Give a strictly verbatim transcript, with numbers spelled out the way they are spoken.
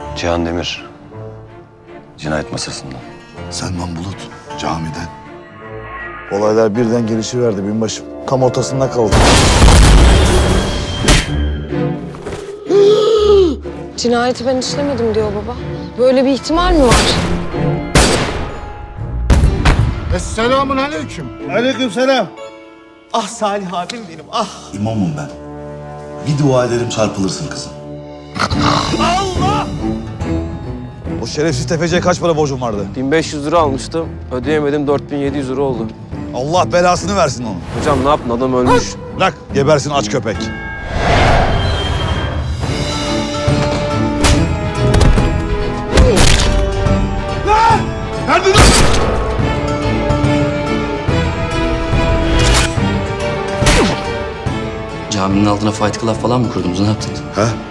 Cihan Demir. Cinayet masasında. Selman Bulut, camiden. Olaylar birden gelişiverdi binbaşım. Tam ortasında kaldı. Cinayeti ben işlemedim diyor baba. Böyle bir ihtimal mi var? Esselamun aleyküm. Aleyküm selam. Ah Salih abim benim, ah! İmamım ben. Bir dua ederim çarpılırsın kızım. Allah! O şerefsiz tefeciye kaç para borcum vardı? bin beş yüz lira almıştım. Ödeyemedim, dört bin yedi yüz lira oldu. Allah belasını versin onu. Hocam ne yaptın? Adam ölmüş. Bırak gebersin aç köpek. Nerede lan? Caminin altına Fight Club falan mı kurdunuz? Ne yaptınız? Ha?